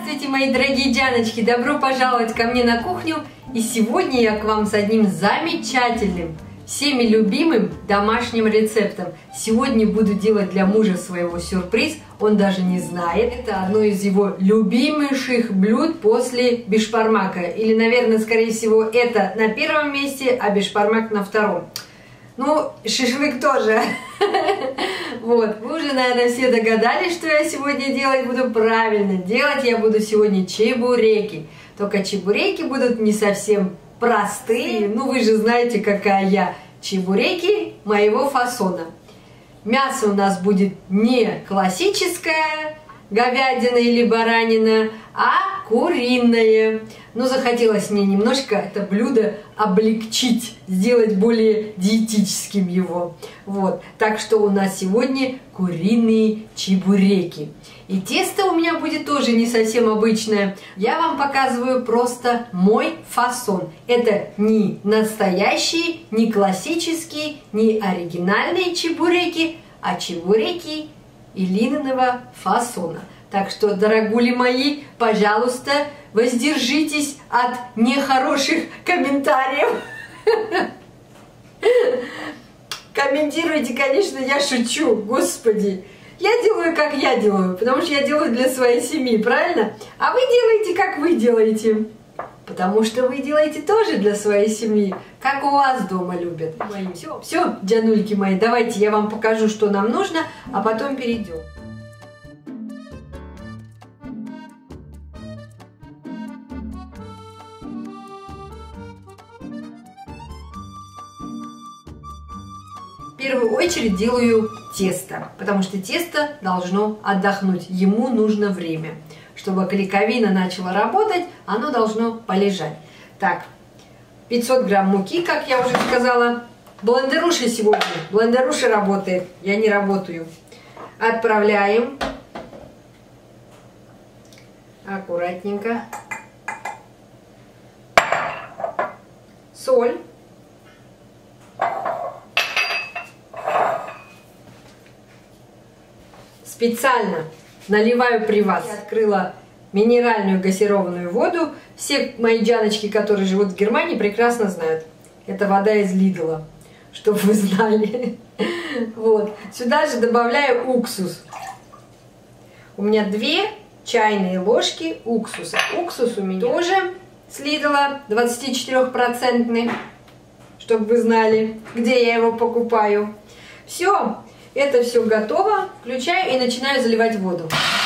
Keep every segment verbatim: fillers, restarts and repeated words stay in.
Здравствуйте, мои дорогие Дианочки! Добро пожаловать ко мне на кухню! И сегодня я к вам с одним замечательным, всеми любимым домашним рецептом. Сегодня буду делать для мужа своего сюрприз, он даже не знает. Это одно из его любимейших блюд после бешбармака. Или, наверное, скорее всего, это на первом месте, а бешбармак на втором. Ну, шашлык тоже. Вот, вы уже, наверное, все догадались, что я сегодня делать буду правильно. Делать я буду сегодня чебуреки. Только чебуреки будут не совсем простые. Ну, вы же знаете, какая я. Чебуреки моего фасона. Мясо у нас будет не классическое, говядина или баранина, а куриное. Но захотелось мне немножко это блюдо облегчить, сделать более диетическим его. Вот. Так что у нас сегодня куриные чебуреки. И тесто у меня будет тоже не совсем обычное. Я вам показываю просто мой фасон. Это не настоящие, не классические, не оригинальные чебуреки, а чебуреки Илининого фасона. Так что, дорогули мои, пожалуйста, воздержитесь от нехороших комментариев. Комментируйте, конечно, я шучу, господи. Я делаю, как я делаю, потому что я делаю для своей семьи, правильно? А вы делаете, как вы делаете. Потому что вы делаете тоже для своей семьи, как у вас дома любят. Все, все, Дианульки мои, давайте я вам покажу, что нам нужно, а потом перейдем. В первую очередь делаю тесто, потому что тесто должно отдохнуть, ему нужно время. Чтобы клейковина начала работать, оно должно полежать. Так, пятьсот грамм муки, как я уже сказала. Блендеруша сегодня, блендеруша работает, я не работаю. Отправляем аккуратненько. Соль. Специально наливаю при вас. Я открыла минеральную газированную воду. Все мои Дианочки, которые живут в Германии, прекрасно знают. Это вода из Лидла, чтобы вы знали. Вот. Сюда же добавляю уксус. У меня две чайные ложки уксуса. Уксус у меня тоже с Лидла, двадцатичетырёхпроцентный, чтобы вы знали, где я его покупаю. Все. Это все готово. Включаю и начинаю заливать воду.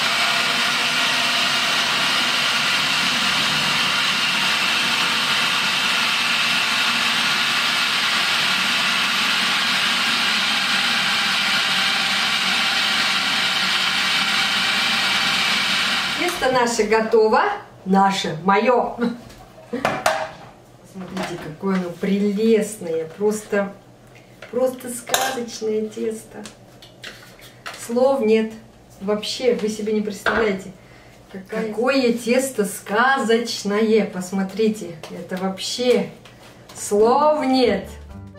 Тесто наше готово. Наше, мое. Смотрите, какое оно прелестное. Просто... Просто сказочное тесто. Слов нет. Вообще, вы себе не представляете, какое, какое тесто сказочное. Посмотрите, это вообще слов нет.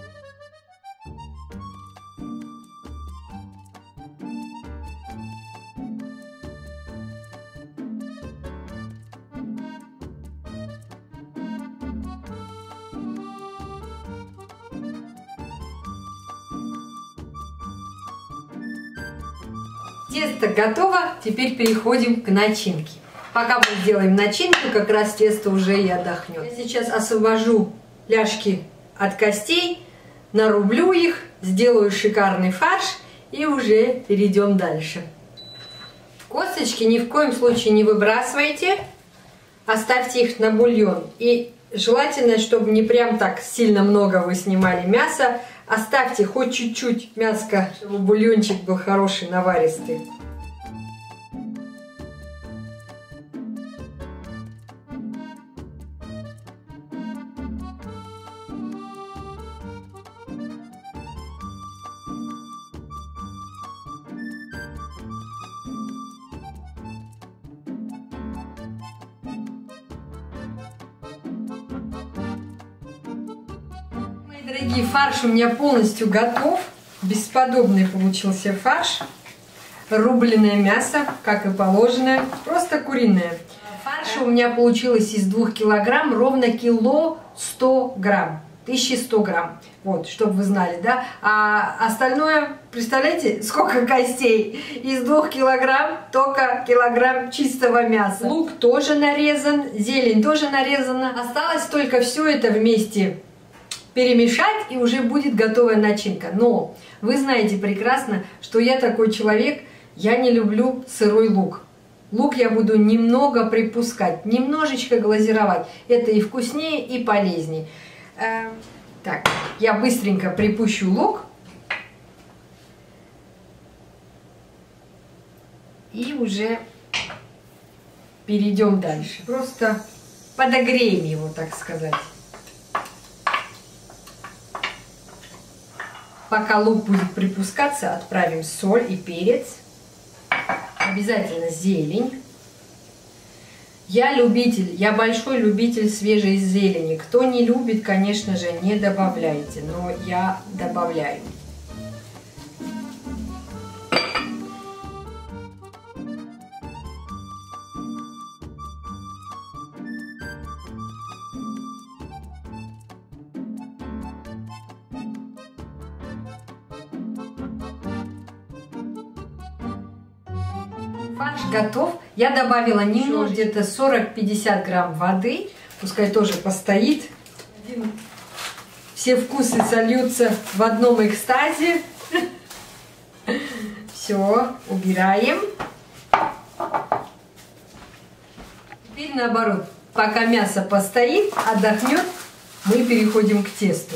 Тесто готово, теперь переходим к начинке. Пока мы сделаем начинку, как раз тесто уже и отдохнет. Я сейчас освобожу ляшки от костей, нарублю их, сделаю шикарный фарш и уже перейдем дальше. Косточки ни в коем случае не выбрасывайте, оставьте их на бульон. И желательно, чтобы не прям так сильно много вы снимали мяса, оставьте хоть чуть-чуть мяска, чтобы бульончик был хороший, наваристый. Дорогие, фарш у меня полностью готов. Бесподобный получился фарш. Рубленое мясо, как и положено. Просто куриное. Фарша у меня получилось из двух килограмм ровно кило сто грамм. тысяча сто грамм. Вот, чтобы вы знали, да? А остальное, представляете, сколько костей? Из двух килограмм только килограмм чистого мяса. Лук тоже нарезан, зелень тоже нарезана. Осталось только все это вместе перемешать, и уже будет готовая начинка. Но вы знаете прекрасно, что я такой человек, я не люблю сырой лук. Лук я буду немного припускать, немножечко глазировать. Это и вкуснее, и полезнее. Так, я быстренько припущу лук. И уже перейдем дальше. Просто подогреем его, так сказать. Пока лук будет припускаться, отправим соль и перец. Обязательно зелень. Я любитель, я большой любитель свежей зелени. Кто не любит, конечно же, не добавляйте, но я добавляю. Фарш готов. Я добавила немного, где-то сорок-пятьдесят грамм воды. Пускай тоже постоит. Все вкусы сольются в одном экстазе. Все, убираем. Теперь наоборот. Пока мясо постоит, отдохнет, мы переходим к тесту.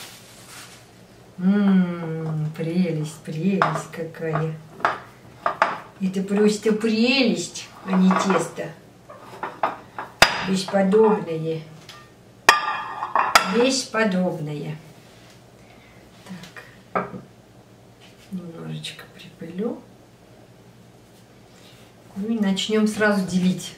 Ммм, прелесть, прелесть какая. Это просто прелесть, а не тесто. Бесподобное. Бесподобное. Так. Немножечко припылю. Ну и начнем сразу делить.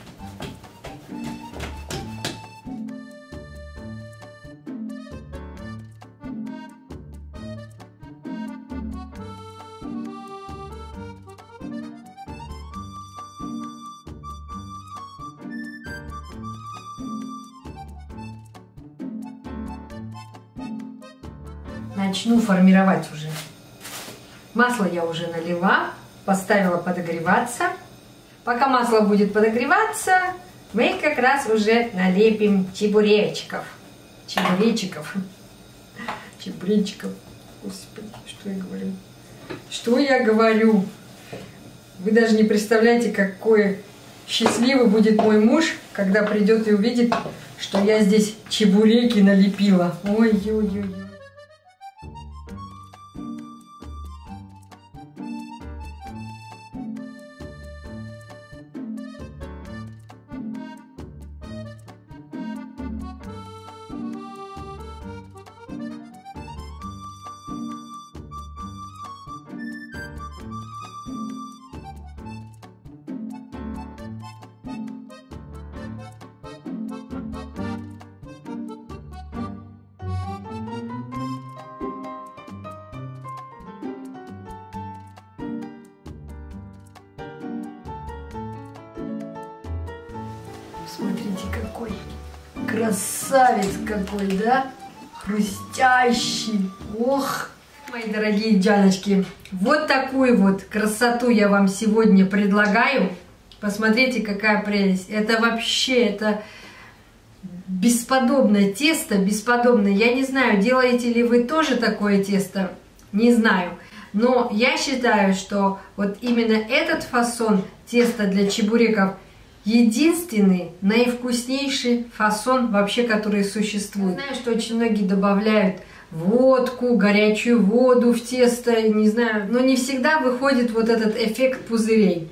Начну формировать уже. Масло я уже налила, поставила подогреваться. Пока масло будет подогреваться, мы как раз уже налепим чебуречков. Чебуречиков. Чебуречиков. Господи, что я говорю? Что я говорю? Вы даже не представляете, какой счастливый будет мой муж, когда придет и увидит, что я здесь чебуреки налепила. Ой-ой-ой. Смотрите, какой красавец какой, да? Хрустящий. Ох, мои дорогие джаночки, вот такую вот красоту я вам сегодня предлагаю. Посмотрите, какая прелесть. Это вообще, это бесподобное тесто, бесподобное. Я не знаю, делаете ли вы тоже такое тесто, не знаю. Но я считаю, что вот именно этот фасон теста для чебуреков единственный, наивкуснейший фасон вообще, который существует. Я знаю, что очень многие добавляют водку, горячую воду в тесто, не знаю, но не всегда выходит вот этот эффект пузырей.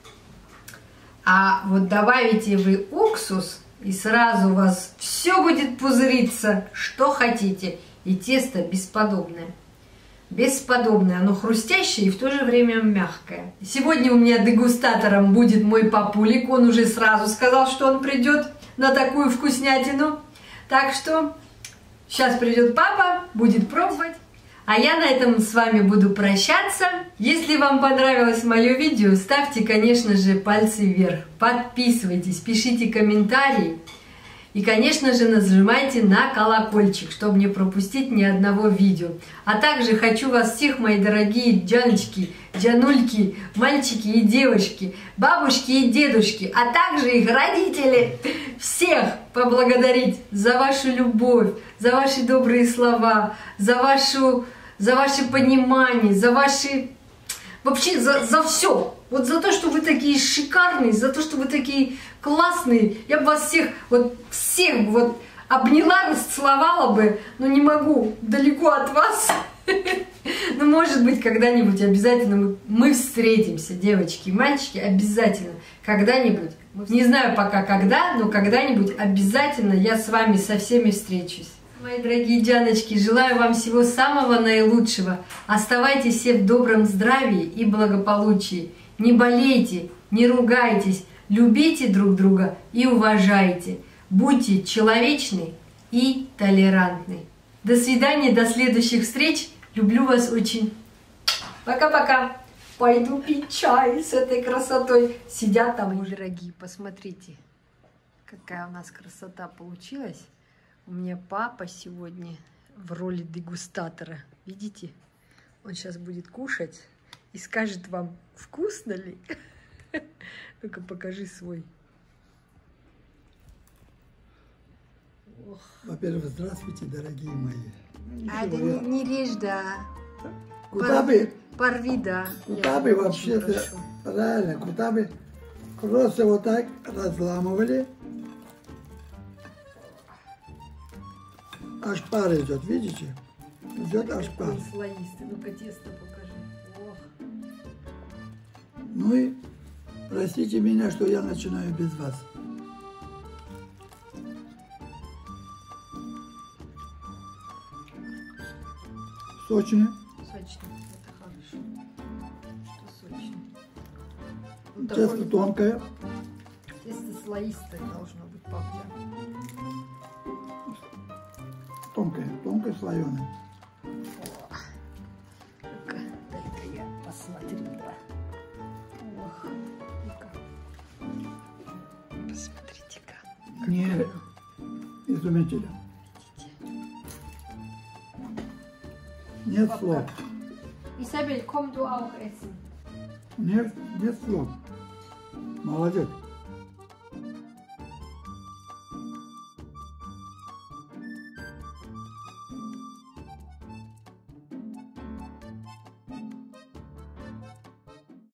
А вот добавите вы уксус, и сразу у вас все будет пузыриться, что хотите. И тесто бесподобное. Бесподобное, оно хрустящее и в то же время мягкое. Сегодня у меня дегустатором будет мой папулик. Он уже сразу сказал, что он придет на такую вкуснятину. Так что сейчас придет папа, будет пробовать. А я на этом с вами буду прощаться. Если вам понравилось мое видео, ставьте, конечно же, пальцы вверх. Подписывайтесь, пишите комментарии. И, конечно же, нажимайте на колокольчик, чтобы не пропустить ни одного видео. А также хочу вас всех, мои дорогие джаночки, джанульки, мальчики и девушки, бабушки и дедушки, а также их родители, всех поблагодарить за вашу любовь, за ваши добрые слова, за, вашу, за ваше понимание, за ваши... Вообще за, за все. Вот за то, что вы такие шикарные, за то, что вы такие классные. Я бы вас всех, вот всех вот обняла, расцеловала бы, но не могу, далеко от вас. Но может быть когда-нибудь обязательно мы, мы встретимся, девочки и мальчики, обязательно. Когда-нибудь, не знаю пока когда, но когда-нибудь обязательно я с вами со всеми встречусь. Мои дорогие джаночки, желаю вам всего самого наилучшего. Оставайтесь все в добром здравии и благополучии. Не болейте, не ругайтесь, любите друг друга и уважайте. Будьте человечны и толерантны. До свидания, до следующих встреч. Люблю вас очень. Пока-пока. Пойду пить чай с этой красотой. Сидят там, мои дорогие, посмотрите, какая у нас красота получилась. У меня папа сегодня в роли дегустатора. Видите? Он сейчас будет кушать и скажет вам, вкусно ли. Ну-ка, покажи свой. Во-первых, здравствуйте, дорогие мои. А это не, не режь, да. Куда Пор, бы, порви, да. куда бы вообще-то, правильно, куда бы просто вот так разламывали. Аж пар идет, видите? Идет аж пар. Слоистый. Ну-ка, тесто покажи. Ох. Ну и простите меня, что я начинаю без вас. Сочное. Сочный, это хорошо. Что сочный? Ну, Тесто такое... тонкое. Тесто слоистое должно быть, папа. Тонкое, тонкое слоеное. Ну-ка, дай-ка я посмотрю, да. Ох, ну-ка. Посмотрите-ка. Не изумительно. Нет слов. Isabel, komm du auch essen. Нет, нет слов. Молодец.